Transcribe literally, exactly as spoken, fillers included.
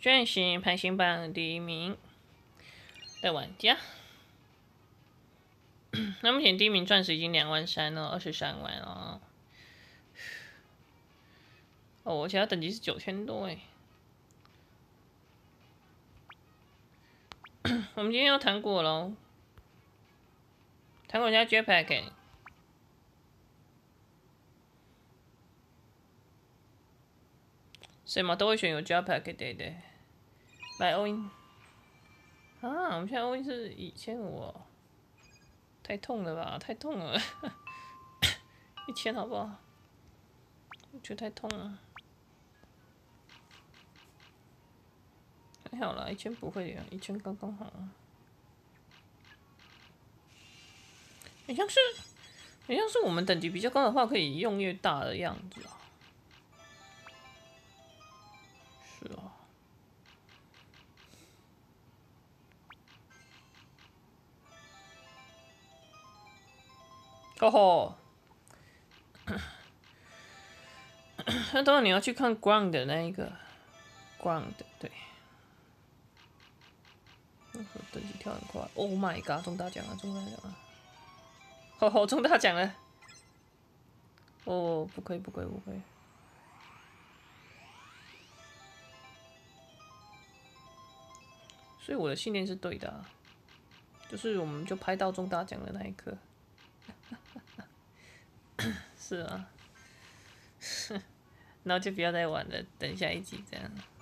转型排行榜第一名的玩家。那目前第一名钻石已经两万三了，二十三万哦。哦，我其他等级是九千多哎。我们今天要糖果喽，糖果加 Jetpack。谁嘛都会选有 Jetpack 对对。来 all in。啊，我们现在 all in 是一千五，太痛了吧，太痛了。一千好不好？我觉得太痛了。还好啦，一千不会的，一千刚刚好。很像是，很像是我们等级比较高的话，可以用越大的样子啊。是啊。哦吼。那当然你要去看 ground 的那一个 ground 对。等级跳很快 ，Oh my god！ 中大奖了，中大奖了！吼吼，中大奖了！哦，不亏不亏不亏。所以我的信念是对的、啊，就是我们就拍到中大奖的那一刻。是啊。然后就不要再玩了，等下一集这样。